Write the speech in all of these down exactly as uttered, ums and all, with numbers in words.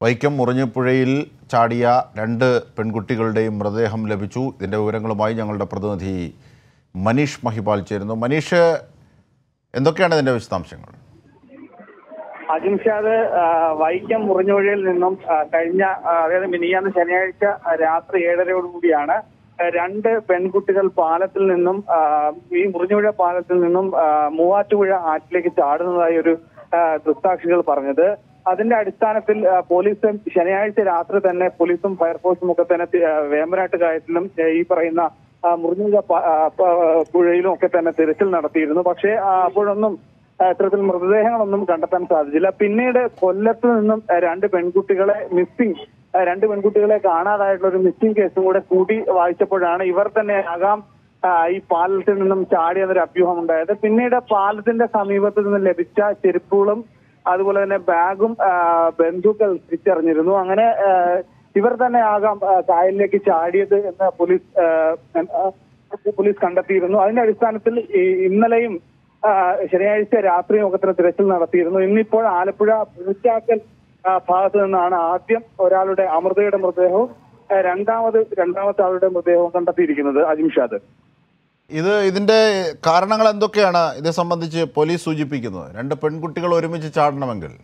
വൈക്കം മുറിഞ്ഞിപ്പുഴയിൽ ചാടിയ രണ്ട് പെൺകുട്ടികളുടെയും മൃതദേഹം ലഭിച്ചു. ഇതിൻ്റെ വിവരങ്ങളുമായി ഞങ്ങളുടെ പ്രതിനിധി മനീഷ് മഹിപാൽ ചേരുന്നു. മനീഷ്, എന്തൊക്കെയാണ് ഇതിൻ്റെ വിശദാംശങ്ങൾ? അജിംഷാദ്, വൈക്കം മുറിഞ്ഞുപുഴയിൽ നിന്നും കഴിഞ്ഞ അതായത് മിനിയാന്ന് ശനിയാഴ്ച രാത്രി ഏഴരയോടുകൂടിയാണ് രണ്ട് പെൺകുട്ടികൾ പാലത്തിൽ നിന്നും ഈ മുറിഞ്ഞുപുഴ പാലത്തിൽ നിന്നും മൂവാറ്റുപുഴ ആറ്റിലേക്ക് ചാടുന്നതായി ഒരു ദൃക്സാക്ഷികൾ പറഞ്ഞത്. അതിന്റെ അടിസ്ഥാനത്തിൽ പോലീസ് ശനിയാഴ്ച രാത്രി തന്നെ പോലീസും ഫയർഫോഴ്സും ഒക്കെ തന്നെ വേമ്പനാട്ട് കായലിലും ഈ പറയുന്ന മുറിഞ്ഞുപുഴ പുഴയിലും ഒക്കെ തന്നെ തിരച്ചിൽ നടത്തിയിരുന്നു. പക്ഷേ അപ്പോഴൊന്നും ഇത്തരത്തിൽ മൃതദേഹങ്ങളൊന്നും കണ്ടെത്താൻ സാധിച്ചില്ല. പിന്നീട് കൊല്ലത്ത് നിന്നും രണ്ട് പെൺകുട്ടികളെ മിസ്സിംഗ് രണ്ട് പെൺകുട്ടികളെ കാണാതായിട്ടുള്ള ഒരു മിസ്സിംഗ് കേസും കൂടെ കൂടി വായിച്ചപ്പോഴാണ് ഇവർ തന്നെ ആകാം ഈ പാലത്തിൽ നിന്നും ചാടിയെന്നൊരു അഭ്യൂഹം ഉണ്ടായത്. പിന്നീട് പാലത്തിന്റെ സമീപത്ത് നിന്ന് ലഭിച്ച ചെരുപ്പുകളും അതുപോലെ തന്നെ ബാഗും ബന്ധുക്കൾ തിരിച്ചറിഞ്ഞിരുന്നു. അങ്ങനെ ഇവർ തന്നെ ആകാം കായലിലേക്ക് ചാടിയത് എന്ന് പോലീസ് പോലീസ് കണ്ടെത്തിയിരുന്നു. അതിന്റെ അടിസ്ഥാനത്തിൽ ഇന്നലെയും ശനിയാഴ്ച രാത്രിയും ഒക്കെ തന്നെ തിരച്ചിൽ നടത്തിയിരുന്നു. ഇന്നിപ്പോൾ ആലപ്പുഴ പൂച്ചാക്കൽ ഭാഗത്ത് നിന്നാണ് ആദ്യം ഒരാളുടെ അമൃതയുടെ മൃതദേഹവും രണ്ടാമത് രണ്ടാമത്തെ ആളുടെ മൃതദേഹവും കണ്ടെത്തിയിരിക്കുന്നത്. അജിംഷാദ്, ഇത് ഇതിൻ്റെ കാരണങ്ങൾ എന്തൊക്കെയാണ് ഇത് സംബന്ധിച്ച് പോലീസ് സൂചിപ്പിക്കുന്നത്? രണ്ട് പെൺകുട്ടികൾ ഒരുമിച്ച് ചാടണമെങ്കിൽ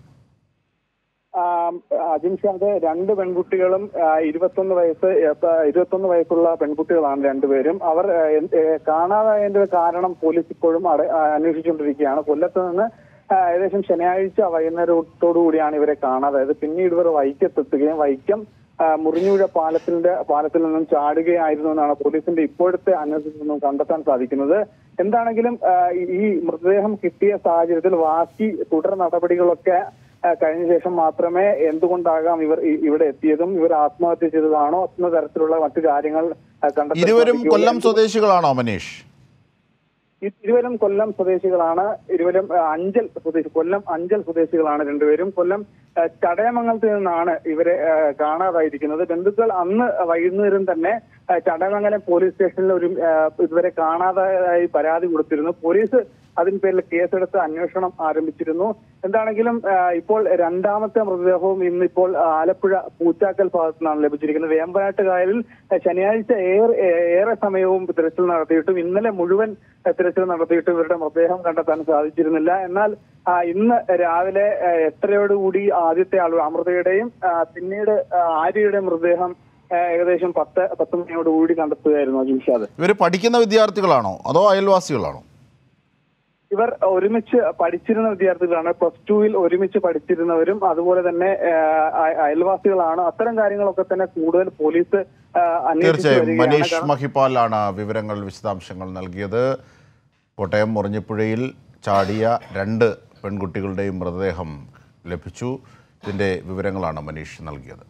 അജിംഷാദ്, രണ്ട് പെൺകുട്ടികളും ഇരുപത്തൊന്ന് വയസ്സ് ഇരുപത്തൊന്ന് വയസ്സുള്ള പെൺകുട്ടികളാണ് രണ്ടുപേരും. അവർ കാണാതായതിന്റെ കാരണം പോലീസ് ഇപ്പോഴും അന്വേഷിച്ചുകൊണ്ടിരിക്കുകയാണ്. കൊല്ലത്ത് നിന്ന് ഏകദേശം ശനിയാഴ്ച വൈകുന്നേരത്തോടു കൂടിയാണ് ഇവരെ കാണാതായത്. പിന്നീട് ഇവർ വൈക്കത്തെത്തുകയും വൈക്കം മുറിഞ്ഞുപുഴ പാലത്തിന്റെ പാലത്തിൽ നിന്നും ചാടുകയായിരുന്നു എന്നാണ് പോലീസിന്റെ ഇപ്പോഴത്തെ അന്വേഷണത്തിൽ നിന്നും കണ്ടെത്താൻ സാധിക്കുന്നത്. എന്താണെങ്കിലും ഈ മൃതദേഹം കിട്ടിയ സാഹചര്യത്തിൽ ബാക്കി തുടർ നടപടികളൊക്കെ കഴിഞ്ഞ ശേഷം മാത്രമേ എന്തുകൊണ്ടാകാം ഇവർ ഇവിടെ എത്തിയതും ഇവർ ആത്മഹത്യ ചെയ്തതാണോ എന്ന തരത്തിലുള്ള മറ്റു കാര്യങ്ങൾ കണ്ടെത്താൻ. ഇരുവരും കൊല്ലം സ്വദേശികളാണോ മനീഷ്? ഇരുവരും കൊല്ലം സ്വദേശികളാണ്. ഇരുവരും അഞ്ചൽ സ്വദേശി കൊല്ലം അഞ്ചൽ സ്വദേശികളാണ് രണ്ടുപേരും. കൊല്ലം ചടയമംഗലത്ത് നിന്നാണ് ഇവരെ കാണാതായിരിക്കുന്നത്. ബന്ധുക്കൾ അന്ന് വൈകുന്നേരം തന്നെ ചടയമംഗലം പോലീസ് സ്റ്റേഷനിൽ ഒരു ഇതുവരെ കാണാതായി പരാതി കൊടുത്തിരുന്നു. പോലീസ് അതിന് പേരിൽ കേസെടുത്ത് അന്വേഷണം ആരംഭിച്ചിരുന്നു. എന്താണെങ്കിലും ഇപ്പോൾ രണ്ടാമത്തെ മൃതദേഹവും ഇന്നിപ്പോൾ ആലപ്പുഴ പൂച്ചാക്കൽ ഭാഗത്തു നിന്നാണ് ലഭിച്ചിരിക്കുന്നത്. വേമ്പനാട്ട് കായലിൽ ശനിയാഴ്ച ഏറെ ഏറെ സമയവും തിരച്ചിൽ നടത്തിയിട്ടും ഇന്നലെ മുഴുവൻ തിരച്ചിൽ നടത്തിയിട്ടും ഇവരുടെ മൃതദേഹം കണ്ടെത്താൻ സാധിച്ചിരുന്നില്ല. എന്നാൽ ഇന്ന് രാവിലെ എട്ടരയോടുകൂടി ആദ്യത്തെ ആൾ അമൃതയുടെയും പിന്നീട് ആര്യയുടെ മൃതദേഹം ഏകദേശം പത്ത് പത്ത് മണിയോട് കൂടി കണ്ടെത്തുകയായിരുന്നു. അജിംഷാദ്, ഇവർ പഠിക്കുന്ന വിദ്യാർത്ഥികളാണോ അതോ അയൽവാസികളാണോ? ഇവർ ഒരുമിച്ച് പഠിച്ചിരുന്ന വിദ്യാർത്ഥികളാണ്. പ്ലസ് ടുവിൽ ഒരുമിച്ച് പഠിച്ചിരുന്നവരും അതുപോലെ തന്നെ അയൽവാസികളാണ്. അത്തരം കാര്യങ്ങളൊക്കെ തന്നെ കൂടുതൽ പോലീസ് തീർച്ചയായും മനീഷ് മഹിപാലാണ് വിവരങ്ങൾ വിശദാംശങ്ങൾ നൽകിയത്. കോട്ടയം മുറിഞ്ഞിപ്പുഴയിൽ ചാടിയ രണ്ട് പെൺകുട്ടികളുടെയും മൃതദേഹം ലഭിച്ചു. ഇതിൻ്റെ വിവരങ്ങളാണ് മനീഷ് നൽകിയത്.